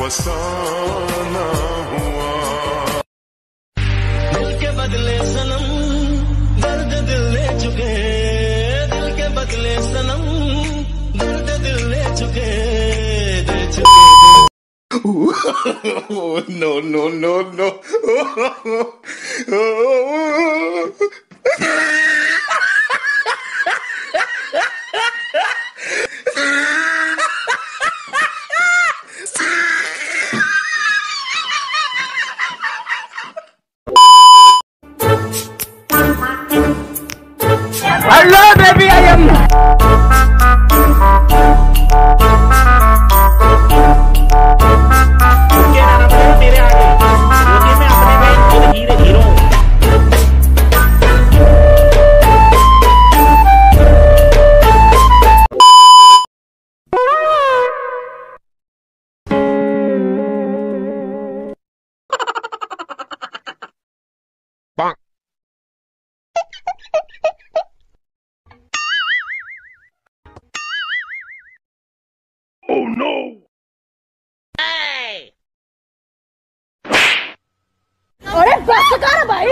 फसाना हुआ। दिल के बदले सनम दर्द दिल ले चुके, दिल के बदले सनम दर्द दिल ले चुके, दे चुके। No, no, no, no. Hello, baby, I am. मेरे आगे क्योंकि मैं अपने में खुद हीरो हूँ। Oh no! अरे बस कर भाई।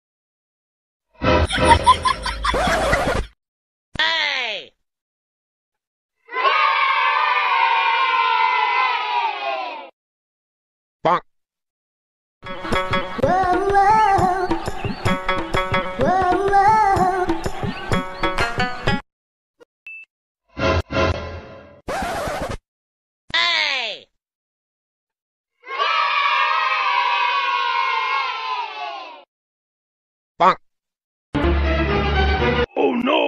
Oh no!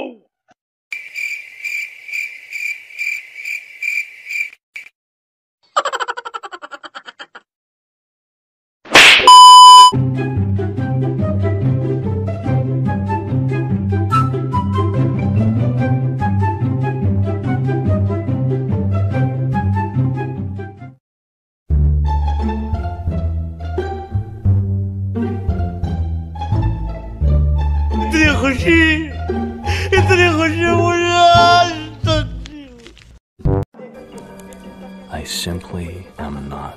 इतनी खुशी मुझे आज तक। I simply am not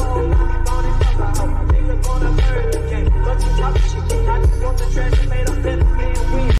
there.